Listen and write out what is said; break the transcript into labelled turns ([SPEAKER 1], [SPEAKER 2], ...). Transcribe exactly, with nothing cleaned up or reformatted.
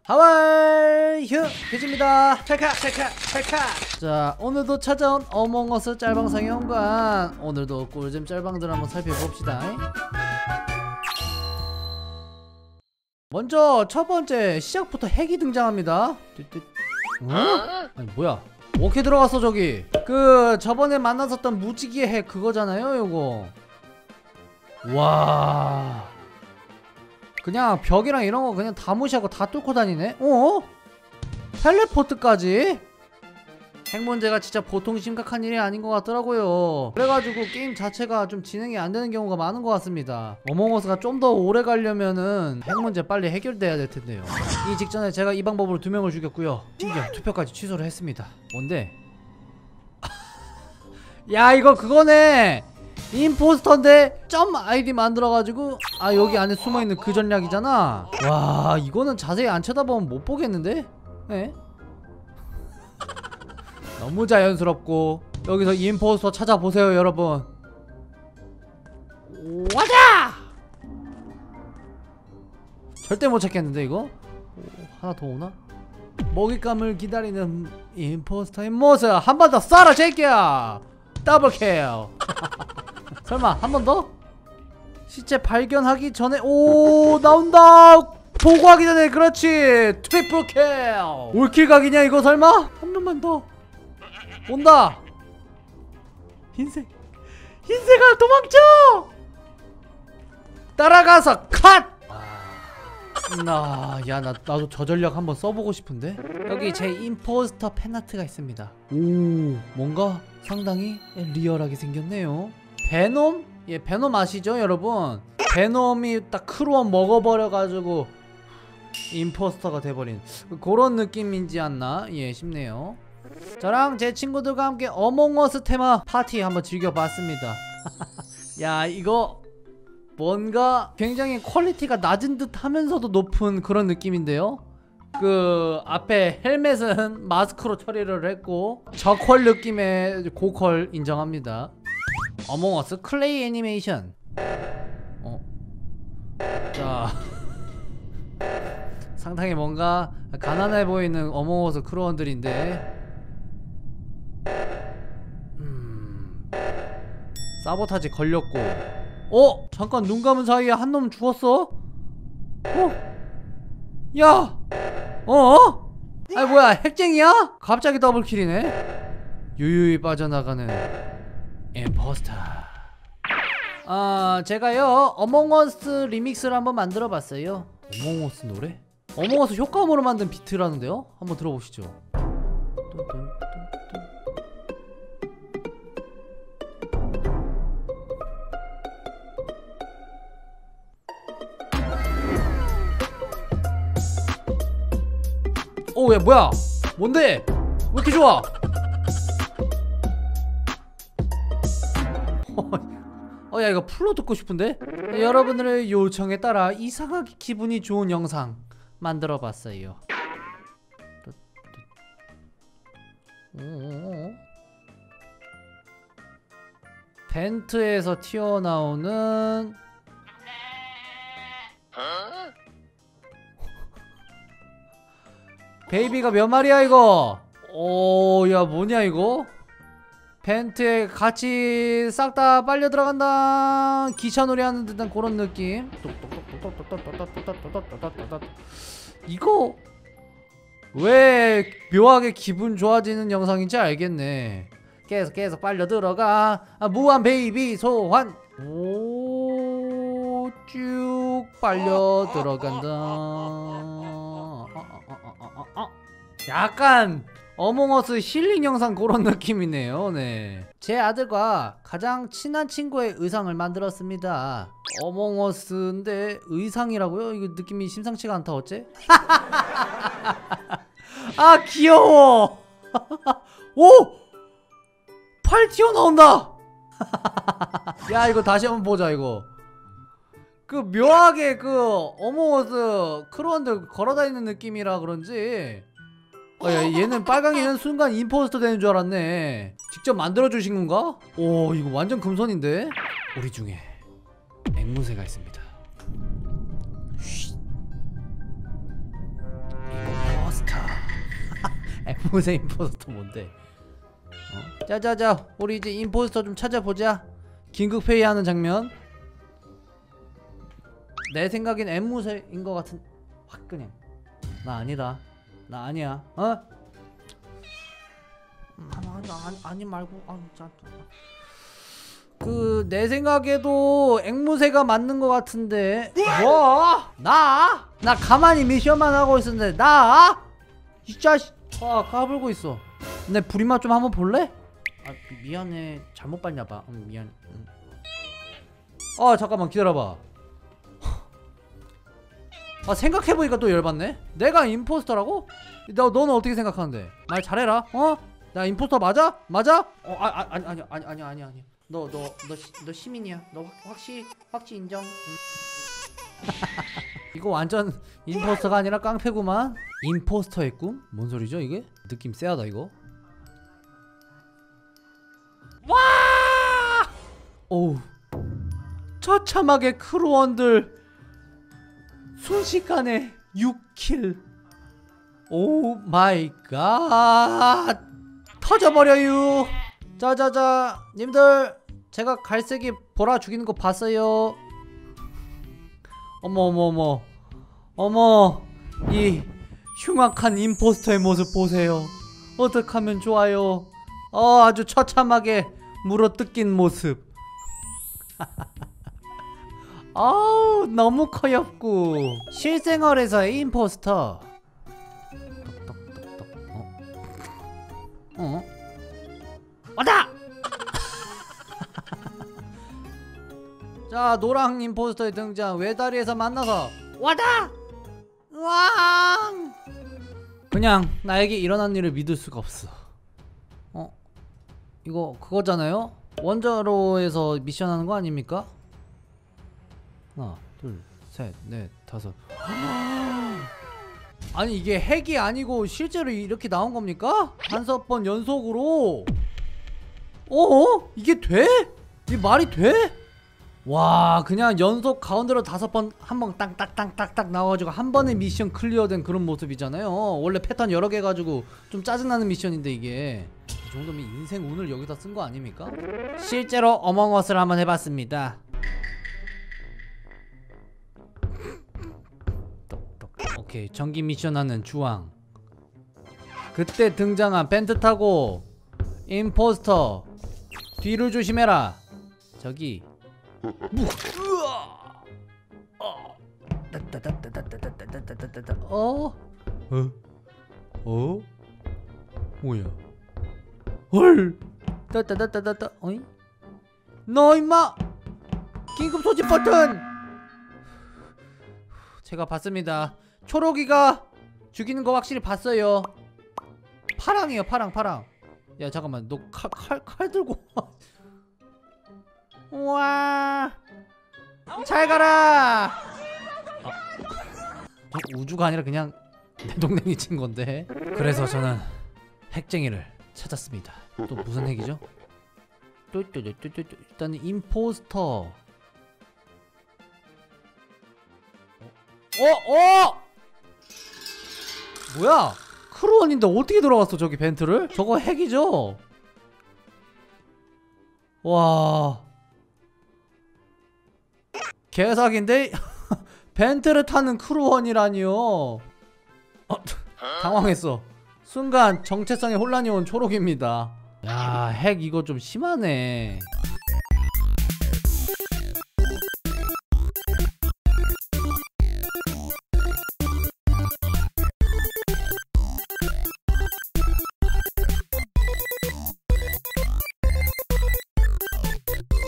[SPEAKER 1] 하와이 휴 휴지입니다. 찰칵 찰칵 찰칵. 자, 오늘도 찾아온 어몽어스 짤방 상영관. 오늘도 꿀잼 짤방들 한번 살펴봅시다. 먼저 첫 번째 시작부터 핵이 등장합니다. 어? 아니 뭐야, 어떻게 들어갔어 저기? 그 저번에 만났었던 무지개의 핵 그거잖아요 요거. 와, 그냥 벽이랑 이런거 그냥 다 무시하고 다 뚫고 다니네? 어? 텔레포트까지? 핵 문제가 진짜 보통 심각한 일이 아닌 것 같더라고요. 그래가지고 게임 자체가 좀 진행이 안 되는 경우가 많은 것 같습니다. 어몽어스가 좀 더 오래 가려면은 핵 문제 빨리 해결돼야 될 텐데요. 이 직전에 제가 이 방법으로 두 명을 죽였고요. 심지어 투표까지 취소를 했습니다. 뭔데? 야, 이거 그거네! 임포스터인데 점 아이디 만들어가지고 아 여기 안에 숨어있는 그 전략이잖아. 와, 이거는 자세히 안 쳐다보면 못 보겠는데? 네? 너무 자연스럽고. 여기서 임포스터 찾아보세요 여러분. 와자! 절대 못 찾겠는데 이거? 오, 하나 더 오나? 먹잇감을 기다리는 임포스터의 모습 한 번 더 쏴라 제끼야. 더블킬. 설마 한 번 더? 시체 발견하기 전에. 오, 나온다. 보고하기 전에. 그렇지. 트리플 킬. 올킬 각이냐 이거 설마? 한 명만 더 온다. 흰색 흰색아 도망쳐. 따라가서 컷. 나, 야, 나, 나도 저 전략 한번 써보고 싶은데? 여기 제 임포스터 팬아트가 있습니다. 오, 뭔가 상당히 리얼하게 생겼네요. 베놈? 예, 베놈 아시죠 여러분? 베놈이 딱 크루원 먹어버려가지고 임포스터가 돼버린 그런 느낌인지 않나? 예, 싶네요. 저랑 제 친구들과 함께 어몽어스 테마 파티 한번 즐겨봤습니다. 야, 이거 뭔가 굉장히 퀄리티가 낮은 듯 하면서도 높은 그런 느낌인데요? 그 앞에 헬멧은 마스크로 처리를 했고 저퀄 느낌의 고퀄 인정합니다. 어몽어스 클레이 애니메이션. 어? 자, 상당히 뭔가 가난해 보이는 어몽어스 크루원들인데 음... 사보타지 걸렸고. 어? 잠깐 눈 감은 사이에 한 놈 죽었어? 어? 야! 어? 아니 뭐야, 핵쟁이야? 갑자기 더블킬이네? 유유히 빠져나가는 임포스터. 아, 제가요 어몽어스 리믹스를 한번 만들어봤어요. 어몽어스 노래? 어몽어스 효과음으로 만든 비트라는데요? 한번 들어보시죠. 오, 야 뭐야? 뭔데? 왜 이렇게 좋아? 어, 야 이거 풀로 듣고 싶은데? 네, 여러분들의 요청에 따라 이상하게 기분이 좋은 영상 만들어봤어요. 벤트에서 튀어나오는 베이비가 몇 마리야 이거? 오, 야 뭐냐 이거? 벤트에 같이 싹 다 빨려 들어간다. 기차놀이 하는 듯한 그런 느낌. 이거 왜 묘하게 기분 좋아지는 영상인지 알겠네. 계속 계속 빨려 들어가. 아, 무한 베이비 소환. 오, 쭉 빨려 들어간다. 약간 어몽어스 힐링 영상 그런 느낌이네요. 네, 제 아들과 가장 친한 친구의 의상을 만들었습니다. 어몽어스인데 의상이라고요? 이거 느낌이 심상치가 않다. 어째? 아, 귀여워. 오! 팔 튀어나온다. 야, 이거 다시 한번 보자. 이거 그 묘하게 그 어몽어스 크루원들 걸어다니는 느낌이라 그런지 어, 야, 얘는 빨강이는 순간 임포스터 되는 줄 알았네. 직접 만들어주신 건가? 오, 이거 완전 금손인데? 우리 중에 앵무새가 있습니다. 앵무새 임포스터 뭔데? 어? 자자자, 우리 이제 임포스터 좀 찾아보자. 긴급회의하는 장면. 내 생각엔 앵무새인 것 같은. 확 그냥 나 아니다. 나 아니야. 어? 음, 아니 아니 아니, 아니 말고 아 진짜. 그 내 생각에도 앵무새가 맞는 것 같은데. 뭐? 나? 나 가만히 미션만 하고 있었는데 나? 이 자식. 아 까불고 있어. 내 불임맛 좀 한번 볼래? 아 미안해, 잘못 봤나봐. 응, 미안. 응. 아 잠깐만 기다려봐. 아 생각해보니까 또 열받네. 내가 임포스터라고? 너, 너는 어떻게 생각하는데? 말 잘해라. 어? 나 임포스터 맞아? 맞아? 어 아, 아, 아니 아니 아니 아니 아니 아니 너 너 너 너 시민이야. 너 확, 확시 확시 인정. 응. 이거 완전 임포스터가 아니라 깡패구만. 임포스터의 꿈? 뭔 소리죠 이게? 느낌 쎄하다 이거. 와! 오우. 처참하게 크루원들 순식간에 육 킬. 오 마이 갓. 터져버려요. 자자자 님들, 제가 갈색이 보라 죽이는 거 봤어요. 어머 어머 어머 어머, 이 흉악한 임포스터의 모습 보세요. 어떡하면 좋아요. 어 아주 처참하게 물어뜯긴 모습. 아우 너무 커엽고. 실생활에서의 임포스터. 똑똑똑똑. 어? 어? 왔다! 자 노랑 임포스터의 등장. 외다리에서 만나서 왔다! 왕! 그냥 나에게 일어난 일을 믿을 수가 없어. 어? 이거 그거잖아요? 원자로에서 미션 하는 거 아닙니까? 하나 둘 셋 넷 다섯. 아니 이게 핵이 아니고 실제로 이렇게 나온 겁니까? 다섯 번 연속으로. 어어? 이게 돼? 이게 말이 돼? 와 그냥 연속 가운데로 다섯 번 한 번 딱딱딱딱딱 나와가지고 한 번에 미션 클리어된 그런 모습이잖아요. 원래 패턴 여러 개 가지고 좀 짜증나는 미션인데 이게 이 정도면 인생 운을 여기다 쓴 거 아닙니까? 실제로 어몽어스를 한번 해봤습니다. 오케이 전기 미션 하는 주황. 그때 등장한 벤트 타고 임포스터 뒤를 조심해라. 저기 어? 어? 어? 뭐야? 헐! 따따따따따 어이? 너 임마! 긴급 소집 버튼! 제가 봤습니다. 초록이가 죽이는 거 확실히 봤어요. 파랑이에요 파랑 파랑. 야 잠깐만 너 칼 칼 칼 들고 우와 잘 가라. 아, 우주가 아니라 그냥 내 동생이 친 건데. 그래서 저는 핵쟁이를 찾았습니다. 또 무슨 핵이죠? 또또또또또 일단 임포스터. 어? 어? 뭐야? 크루원인데 어떻게 들어갔어 저기 벤트를? 저거 핵이죠? 와 개사기인데? 벤트를 타는 크루원이라니요. 어, 당황했어. 순간 정체성에 혼란이 온 초록입니다. 야 핵 이거 좀 심하네.